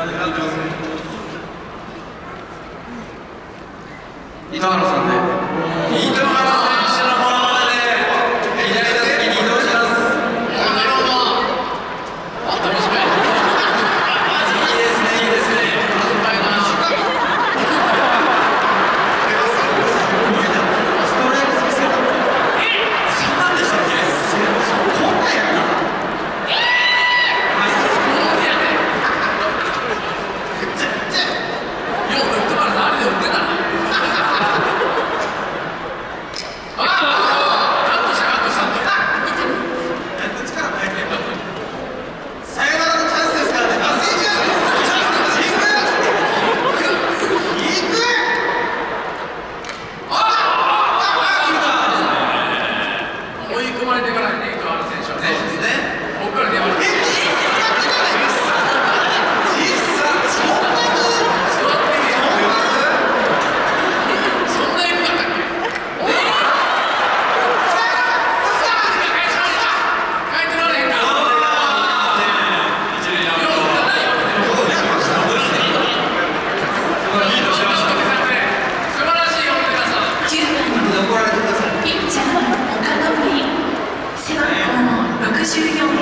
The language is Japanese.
糸原さんで糸原選手のモノマネで左打席に移動します。 なるほど。あった短い。いいですね、いいですね。短いな。ストレート見せた。そんなんでしたっけ？こんなんやった。 64